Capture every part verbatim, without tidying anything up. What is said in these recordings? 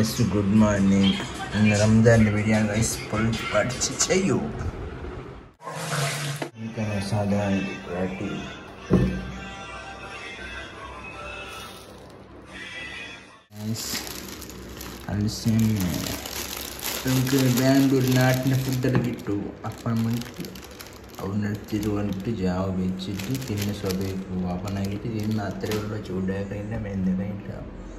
guys, good morning. Ramadan video guys, police party chayu. Ini kan sadar party. Guys, alsem. നമുക്ക് ബാംഗ്ലൂർ നാട്ടിൻ്റെ ഫുഡൊക്കെ കിട്ടും. അപ്പം നമുക്ക് അവിടെ നിർത്തിയിട്ട് വന്നിട്ട് ജാവ വെച്ചിട്ട് പിന്നെ സ്വതയിൽ പോകും. അപ്പം നൈറ്റ് തിന്ന് അത്രയേ ഉള്ളൂ. ചൂടായ കഴിഞ്ഞാൽ മെന്ത് കഴിഞ്ഞില്ല.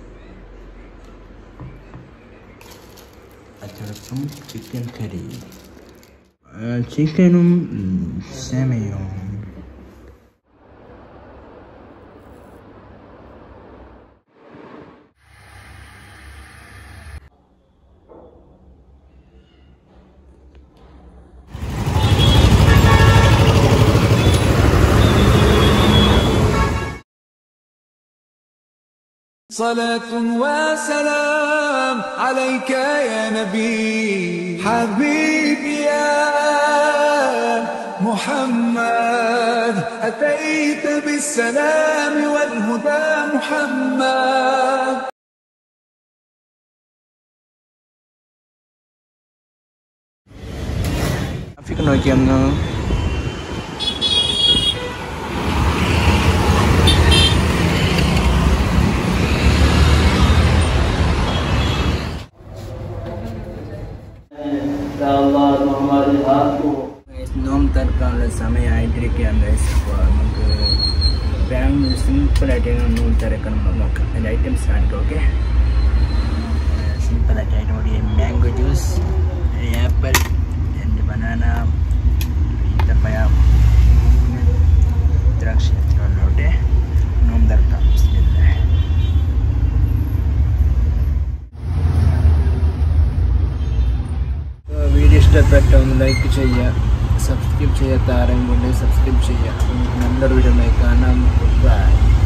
അച്ചടക്കം ചിക്കൻ കറി, ചിക്കനും സെമയും. صلاة وسلام عليك يا نبي حبيبي يا محمد أتيت بالسلام والهدى محمد. Traffic നോക്കിയൊന്ന് നോമ്പ് തുറക്കാനുള്ള സമയമായിട്ടിരിക്കുകയാണ് ഗൈസ്. അപ്പോൾ നമുക്ക് ബാംഗ്ലൂർ സിമ്പിളായിട്ട് നോമ്പ് തുറക്കണം നോക്കാം. അതിൻ്റെ ഐറ്റംസ് കാണിക്കാം. ഓക്കെ, സിമ്പിളായിട്ട് അതിന് കൂടി mango juice, apple and banana, ഈത്തപ്പഴം, ദ്രാക്ഷ ഇത്രയുള്ളോട്ടെ നോമ്പ് തുറക്കാം. വീഡിയോ ഇഷ്ടപ്പെട്ട ഒന്ന് ലൈക്ക് ചെയ്യുക, സബ്സ്ക്രൈബ് ചെയ്യാത്ത ആരെങ്കിലും ഉണ്ടെങ്കിൽ സബ്സ്ക്രൈബ് ചെയ്യുക. നല്ലൊരു വീഡിയോ കാണാം. ബൈ.